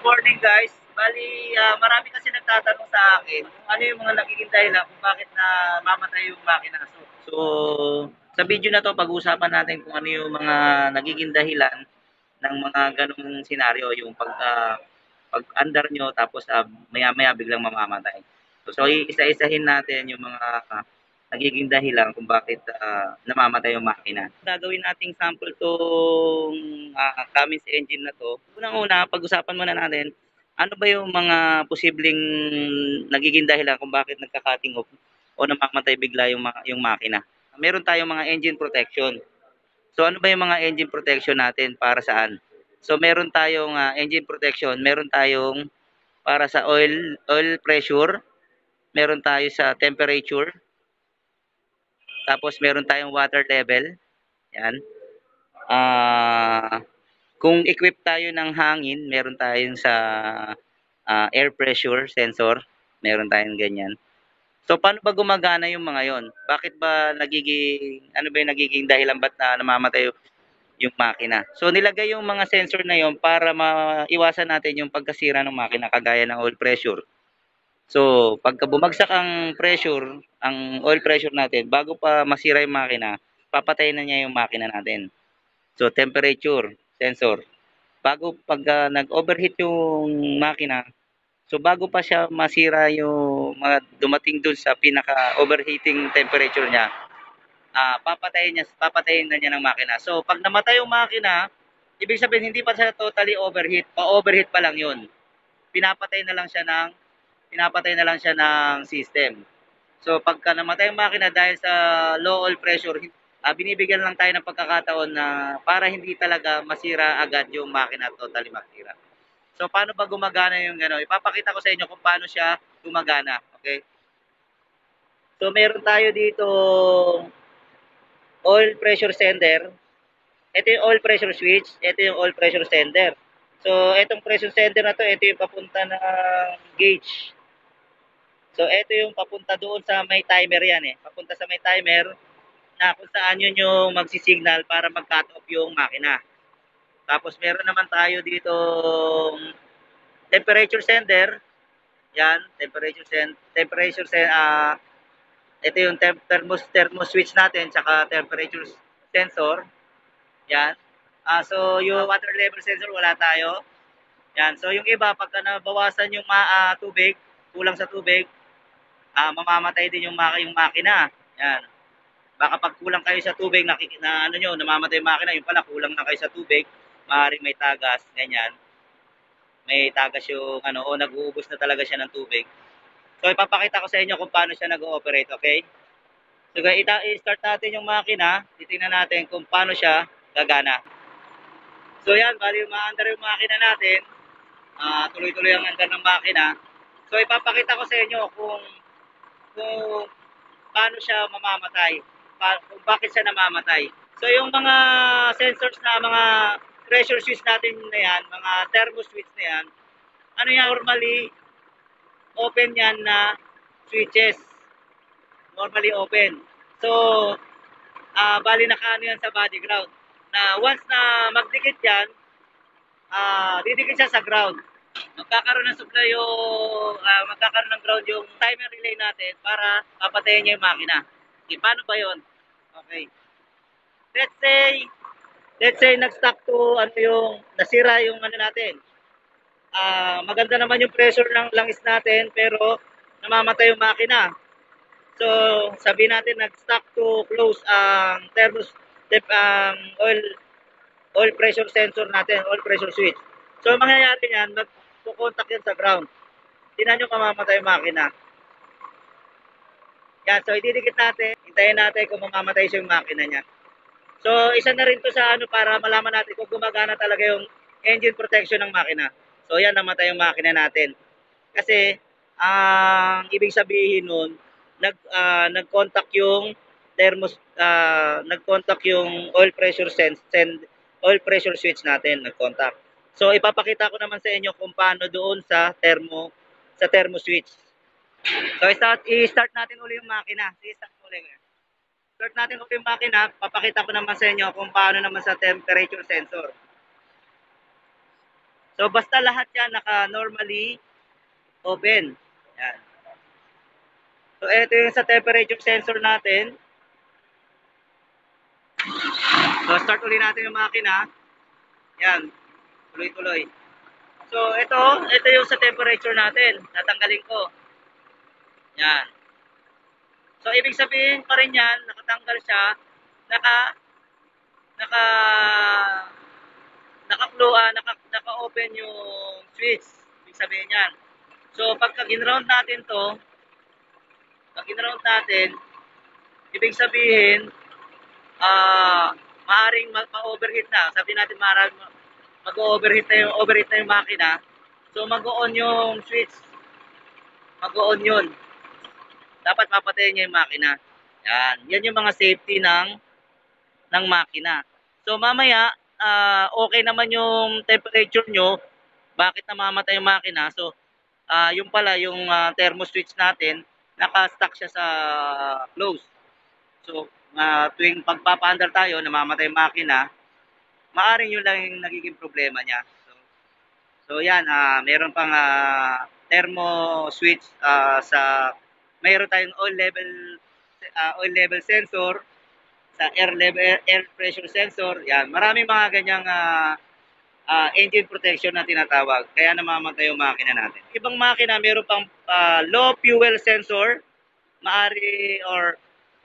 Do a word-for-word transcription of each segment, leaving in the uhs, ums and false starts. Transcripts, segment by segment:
morning guys. Bali, ah, marami kasi nagtatanong sa akin kung ano yung mga nagiging dahilan kung bakit na mamatay yung makina. So, so sa video na to, pag-uusapan natin kung ano yung mga nagiging dahilan ng mga ganung senaryo, yung pag ah, pag-andar nyo tapos ah, maya-maya biglang mamamatay. So, so isa-isahin natin yung mga ah, nagiging dahilan kung bakit ah, namamatay yung makina. Gagawin nating sample tong uh, Cummins engine na to. Unang-una, pag-usapan muna natin ano ba yung mga posibleng nagiging dahilan kung bakit nagka-cutting off o namamatay bigla yung ma- yung makina. Meron tayong mga engine protection. So ano ba yung mga engine protection natin para saan? So meron tayong ah, engine protection, meron tayong para sa oil oil pressure, meron tayo sa temperature, tapos meron tayong water level. Yan. Ah, kung equip tayo ng hangin, meron tayong sa ah, air pressure sensor, meron tayong ganyan. So paano ba gumagana yung mga yon? Bakit ba nagiging ano ba yung nagiging dahilan ba't na namamatay yung makina? So nilagay yung mga sensor na yon para maiwasan natin yung pagkasira ng makina kagaya ng oil pressure. So pagka bumagsak ang pressure, ang oil pressure natin, bago pa masira yung makina, papatayin na niya yung makina natin. So temperature sensor. Bago pag uh, nag-overheat yung makina, so bago pa siya masira yung mga dumating dun sa pinaka overheating temperature niya, ah papatayin niya papatayin na niya ng makina. So pag namatay yung makina, ibig sabihin hindi pa siya totally overheat, pa-overheat pa lang 'yun. Pinapatay na lang siya ng pinapatay na lang siya ng system. So pagka namatay yung makina dahil sa low oil pressure, uh, binibigyan lang tayo ng pagkakataon na para hindi talaga masira agad yung makina, totally masira. So paano ba gumagana yung gano'n? Ipapakita ko sa inyo kung paano siya gumagana, okay? So meron tayo dito oil pressure sender. Ito yung oil pressure switch, ito yung oil pressure sender. So itong pressure sender na to, ito yung papunta ng gauge. So ito yung papunta doon sa may timer yan eh. Papunta sa may timer na kung saan yun yung magsisignal para mag-cut off yung makina. Tapos meron naman tayo dito temperature sender. Yan, temperature send temperature send uh, ito yung temp thermos thermo switch natin tsaka temperature sensor. Yan. Ah, so yung water level sensor wala tayo. Yan. So yung iba pagka nabawasan yung ma uh, tubig, kulang sa tubig, ah, mamamatay din yung maki yung makina. Yan. Baka pag kulang kayo sa tubig, nakik na ano nyo, namamatay yung makina, yung pala kulang na kayo sa tubig, maaaring may tagas, ganyan. May tagas yung ano, o nag-uubos na talaga siya ng tubig. So ipapakita ko sa inyo kung paano siya nag-ooperate, okay? So i-start natin yung makina, titingnan natin kung paano siya gagana. So yan, bali umaandar yung makina natin. Uh, tuloy-tuloy ang andar ng makina. So ipapakita ko sa inyo kung kung paano siya mamamatay, pa, kung bakit siya namamatay. So yung mga sensors na mga pressure switch natin na yan, mga thermo switch na yan, ano yan, normally open yan na switches. Normally open. So, uh, bali nakaano yan sa body ground. Na once na magdikit yan, uh, didikit siya sa ground. Magkakaroon ng supply yung, uh, magkakaroon ng ground yung timer relay natin para papatayin niya yung makina. Okay, paano ba yun? Okay. Let's say, let's say nag-stop to, ano yung, nasira yung ano natin. Uh, maganda naman yung pressure ng langis natin, pero namamatay yung makina. So, sabi natin nag-stop to close ang um, thermos ang um, oil oil pressure sensor natin, oil pressure switch. So, mangyayari yan, mag-contact yan sa ground. Tingnan nyo mamamatay yung makina. Yan, so ididikit natin, hintayin natin kung mamamatay siya yung makina niya. So, isa na rin to sa ano para malaman natin kung gumagana talaga yung engine protection ng makina. So, yan, namatay yung makina natin. Kasi, ang uh, ibig sabihin nun, nag, uh, nag-contact yung thermos, uh, nag-contact yung oil pressure sense, send, oil pressure switch natin, nag-contact. So, ipapakita ko naman sa inyo kung paano doon sa thermo, sa thermo switch. So, i-start, i-start natin uli yung makina. I-start uli. Start natin uli yung makina. Papakita ko naman sa inyo kung paano naman sa temperature sensor. So, basta lahat yan naka-normally open. Yan. So, ito yung sa temperature sensor natin. So, start ulit natin yung makina. Yan. Tuloy-tuloy. So, ito, ito yung sa temperature natin. Tatanggalin ko. Yan. So, ibig sabihin pa rin yan, nakatanggal siya, naka, naka, naka-flow, ah, naka, naka-open yung switch. Ibig sabihin yan. So, pagka ginround natin to, pag ginround natin, ibig sabihin, ah, maaring ma-overheat na. Sabi natin, maaring mag-overheat na yung, overheat na yung makina. So, mag-on yung switch. Mag-on yun. Dapat papatayin niya yung makina. Yan. Yan yung mga safety ng ng makina. So mamaya, uh, okay naman yung temperature nyo. Bakit namamatay yung makina? So, uh, yung pala, yung uh, thermo switch natin, naka-stuck siya sa close. So, uh, tuwing pagpapaandar tayo, namamatay yung makina, maaring yun lang yung nagiging problema niya. So, so yan, uh, meron pang uh, thermo switch uh, sa, mayroon tayong oil level, uh, oil level sensor, sa air level, air pressure sensor, yan. Maraming mga ganyang uh, uh, engine protection na tinatawag. Kaya namamatay yung makina natin. Ibang makina, meron pang uh, low fuel sensor, maari, or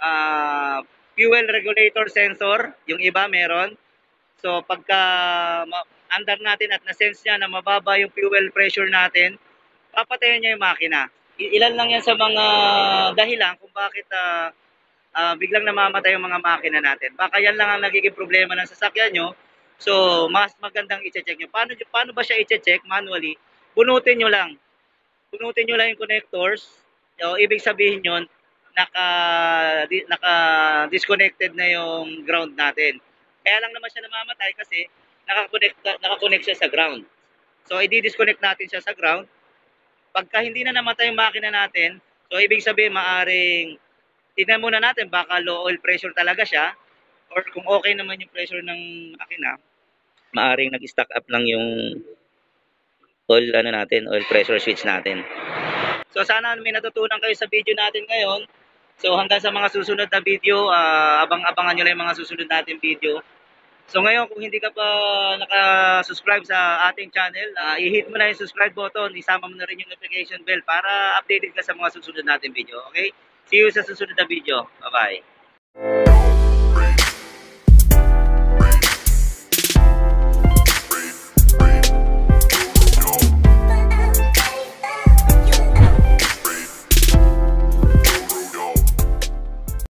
uh, fuel regulator sensor. Yung iba meron. So, pagka under natin at na-sense niya na mababa yung fuel pressure natin, papatayin niya yung makina. Ilan lang yan sa mga dahilan kung bakit uh, uh, biglang namamatay yung mga makina natin. Baka yan lang ang nagiging problema ng sasakyan nyo. So, mas magandang i-check nyo. Paano, paano ba siya i-check manually? Bunutin nyo lang. Bunutin nyo lang yung connectors. O, ibig sabihin yun, naka, di, naka disconnected na yung ground natin. Kaya lang naman siya namamatay kasi nakakonect, nakakonect siya sa ground. So, i-disconnect natin siya sa ground. Pagka hindi na namatay yung makina natin, so ibig sabihin maaring tignan muna natin, baka low oil pressure talaga siya, or kung okay naman yung pressure ng makina, maaring nag-stack up lang yung oil ano natin, oil pressure switch natin. So sana may natutunan kayo sa video natin ngayon. So hanggang sa mga susunod na video, uh, abang-abangan nyo lang yung mga susunod natin video. So ngayon, kung hindi ka pa naka-subscribe sa ating channel, uh, i-hit mo na yung subscribe button, isama mo na rin yung notification bell para updated ka sa mga susunod natin video. Okay? See you sa susunod na video. Bye-bye.